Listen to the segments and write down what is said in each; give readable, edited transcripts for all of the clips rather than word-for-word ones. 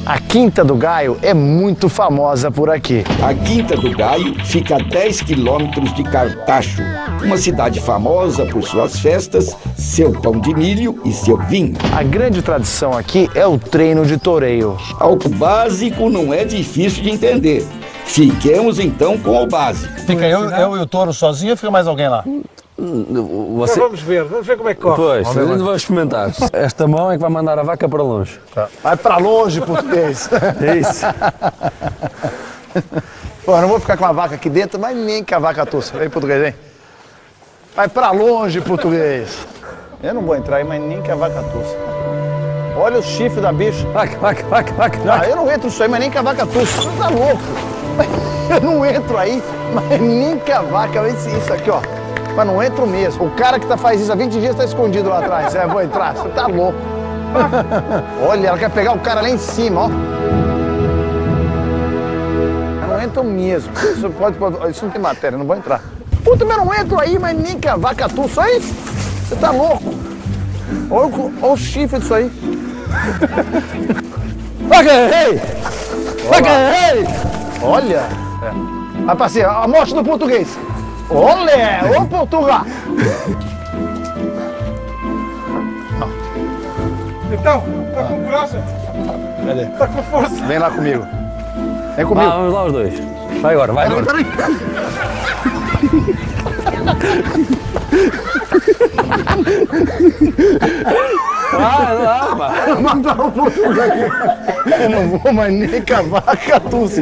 A Quinta do Gaio é muito famosa por aqui. A Quinta do Gaio fica a 10 quilômetros de Cartacho, uma cidade famosa por suas festas, seu pão de milho e seu vinho. A grande tradição aqui é o treino de toureio. Algo básico não é difícil de entender. Fiquemos então com o básico. Fica eu e o touro sozinho ou fica mais alguém lá? Você... Vamos ver como é que corre. Pois, a gente vai experimentar. Esta mão é que vai mandar a vaca para longe. Tá. Vai para longe, português. É isso. Pô, eu não vou ficar com a vaca aqui dentro, mas nem que a vaca tussa. Vem, português, vem. Vai para longe, português. Eu não vou entrar aí, mas nem que a vaca tussa. Olha o chifre da bicha. Vaca. Ah, eu não entro isso aí, mas nem que a vaca tussa. Você tá louco? Eu não entro aí, mas nem que a vaca... Isso aqui, ó. Mas não entro mesmo. O cara que faz isso há 20 dias tá escondido lá atrás. Eu vou entrar, você tá louco. Olha, ela quer pegar o cara lá em cima, ó. Eu não entro mesmo. Isso não tem matéria, não vou entrar. Puta, mas eu não entro aí, mas nem que a vaca tussa aí. Você tá louco. Olha o chifre disso aí. Vaca, ei! Vaca, ei! Olha. Vai pra cima, a morte do português. Olé! Ô Portugal! Então, tá com coragem? Cadê? Tá com força? Vem lá comigo. Vem comigo. Vamos lá os dois. Vai agora, vai agora. Peraí. Vai lá, pá. Mandar o português. Eu não vou mais nem com a vaca tussa.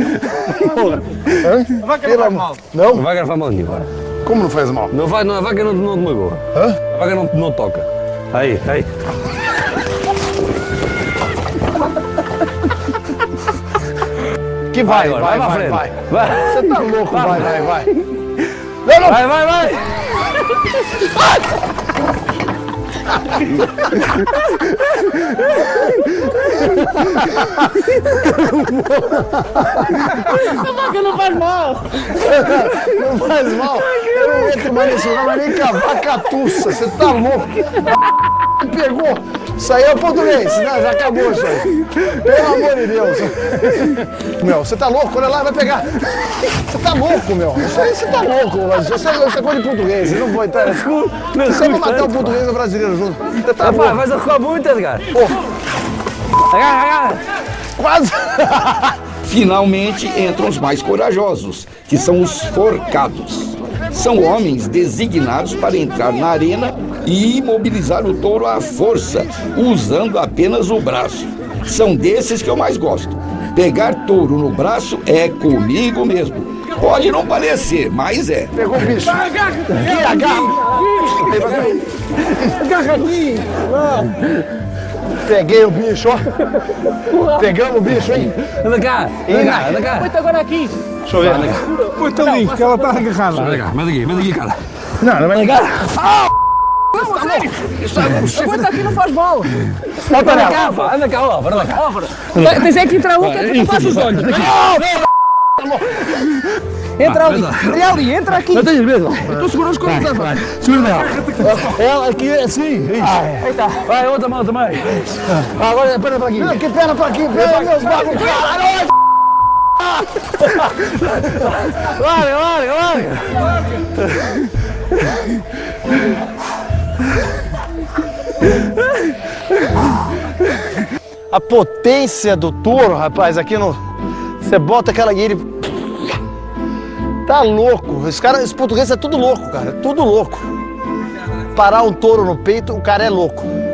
A vaca não faz mal. Não? A vaca não faz mal nenhum. Como não faz mal? Não vai, não, a vaca não te magoa. Hã? A vaca não toca. Aí. Que vai, agora, vai, pra vai, frente. vai. Vai. Você tá louco, vai. Não. Vai. A vaca não faz mal. Não faz mal. Eu não entro mais nesse lugar, mas nem com a vaca tussa. Você tá louco. Pegou. Isso aí é o português. Não, já acabou isso aí. Pelo amor de Deus. Meu, você tá louco? Olha lá, vai pegar. Você tá louco, meu. Isso aí você tá louco. Isso é coisa de português. Eu não vou entrar nesse... Você vai matar o português e o brasileiro junto. Você tá louco. Vai arrancar muito, Edgar. Agarra. Quase. Finalmente entram os mais corajosos, que são os forcados. São homens designados para entrar na arena e imobilizar o touro à força, usando apenas o braço. São desses que eu mais gosto. Pegar touro no braço é comigo mesmo. Pode não parecer, mas é. Pegou o bicho. Agarra aqui. Peguei o bicho, ó. Pegamos o bicho, hein? Anda cá. Põe-te agora aqui. Deixa eu ver. Põe-te ali, que ela tá agarrada. Manda aqui, cara. Não vai ligar. Aguenta aqui, não faz mal. Bota nela. Anda cá, ó. Tens é que entrar um, que é para os olhos. Entra ali. Entra aqui. Eu tenho medo. Estou segurando os cornos. Segura nela. Ela aqui é assim. Eita. Vai, outra mão também. Agora perna para aqui. Que perna pra aqui, perna, meus bagulhos. Caralho! Larga. A potência do touro, rapaz, aqui no... Você bota aquela e ele... Tá louco. Esse português é tudo louco, cara. É tudo louco. Parar um touro no peito, o cara é louco.